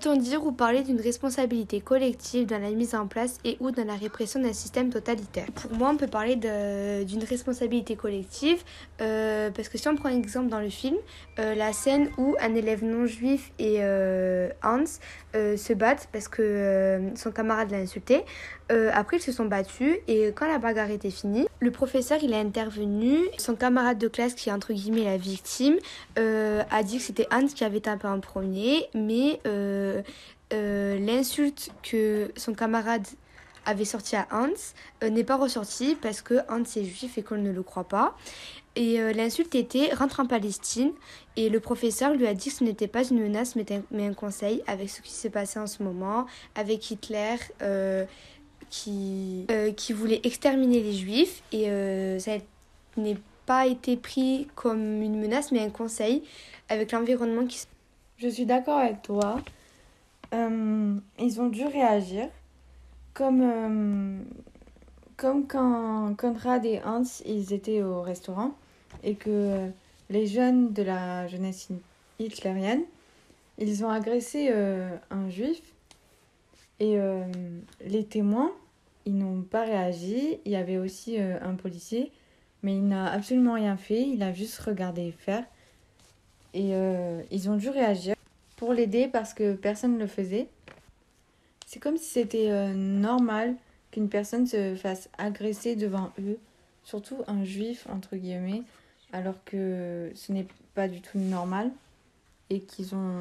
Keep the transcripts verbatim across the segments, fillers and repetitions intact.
Peut-on dire ou parler d'une responsabilité collective dans la mise en place et ou dans la répression d'un système totalitaire? Pour moi, on peut parler de, d'une responsabilité collective euh, parce que si on prend un exemple dans le film, euh, la scène où un élève non juif et euh, Hans euh, se battent parce que euh, son camarade l'a insulté. Euh, après, ils se sont battus et quand la bagarre était finie, le professeur il est intervenu. Son camarade de classe, qui est entre guillemets la victime, euh, a dit que c'était Hans qui avait tapé en premier, mais euh, euh, l'insulte que son camarade avait sortie à Hans euh, n'est pas ressortie parce que Hans est juif et qu'on ne le croit pas. Et euh, l'insulte était « rentre en Palestine » et le professeur lui a dit que ce n'était pas une menace mais un, mais un conseil avec ce qui s'est passé en ce moment, avec Hitler euh, qui, euh, qui voulait exterminer les juifs et euh, ça n'est pas été pris comme une menace mais un conseil avec l'environnement qui... Je suis d'accord avec toi. Euh, ils ont dû réagir comme... Euh, Comme quand Conrad et Hans, ils étaient au restaurant et que les jeunes de la jeunesse hitlérienne, ils ont agressé euh, un juif et euh, les témoins, ils n'ont pas réagi. Il y avait aussi euh, un policier, mais il n'a absolument rien fait. Il a juste regardé faire et euh, ils ont dû réagir pour l'aider parce que personne ne le faisait. C'est comme si c'était euh, normal qu'une personne se fasse agresser devant eux, surtout un juif, entre guillemets, alors que ce n'est pas du tout normal et qu'ils ont,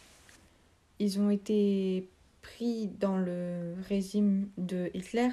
ils ont été pris dans le régime de Hitler.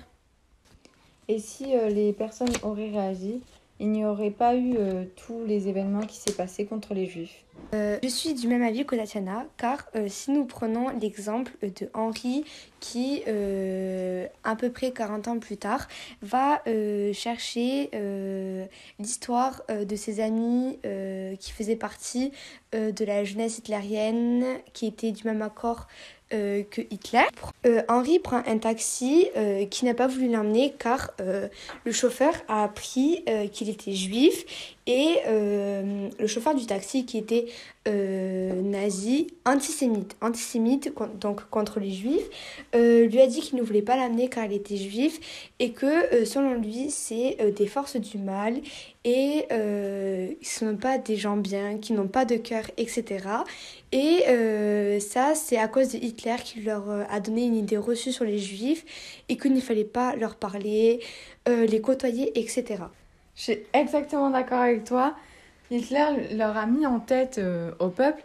Et si euh, les personnes auraient réagi, il n'y aurait pas eu euh, tous les événements qui s'est passé contre les juifs. Euh, je suis du même avis que Tatiana, car euh, si nous prenons l'exemple de Henri qui, euh, à peu près quarante ans plus tard, va euh, chercher euh, l'histoire euh, de ses amis euh, qui faisaient partie euh, de la jeunesse hitlérienne, qui étaient du même accord Euh, que Hitler. Euh, Henri prend un taxi euh, qui n'a pas voulu l'emmener car euh, le chauffeur a appris euh, qu'il était juif et euh, le chauffeur du taxi qui était euh, nazi, antisémite, antisémite donc contre les juifs, euh, lui a dit qu'il ne voulait pas l'amener car il était juif et que euh, selon lui c'est euh, des forces du mal et euh, ce ne sont pas des gens bien, qui n'ont pas de cœur, et cetera. Et euh, ça, c'est à cause de Hitler qui leur euh, a donné une idée reçue sur les juifs et qu'il ne fallait pas leur parler, euh, les côtoyer, et cetera. Je suis exactement d'accord avec toi. Hitler leur a mis en tête euh, au peuple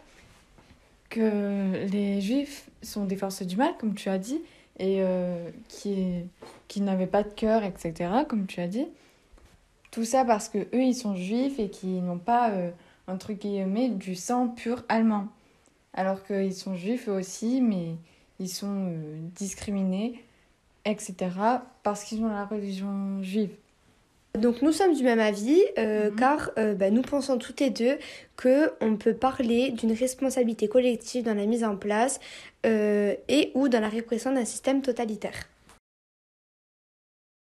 que les juifs sont des forces du mal, comme tu as dit, et euh, qui, qui n'avaient pas de cœur, et cetera, comme tu as dit. Tout ça parce que eux, ils sont juifs et qu'ils n'ont pas, euh, entre guillemets, du sang pur allemand. Alors qu'ils sont juifs eux aussi, mais ils sont euh, discriminés, et cetera, parce qu'ils ont la religion juive. Donc nous sommes du même avis, euh, Mhm. car euh, bah, nous pensons toutes les deux qu'on peut parler d'une responsabilité collective dans la mise en place euh, et ou dans la répression d'un système totalitaire.